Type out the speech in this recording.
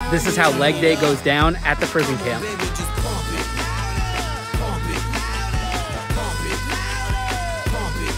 This is how leg day goes down at the prison camp.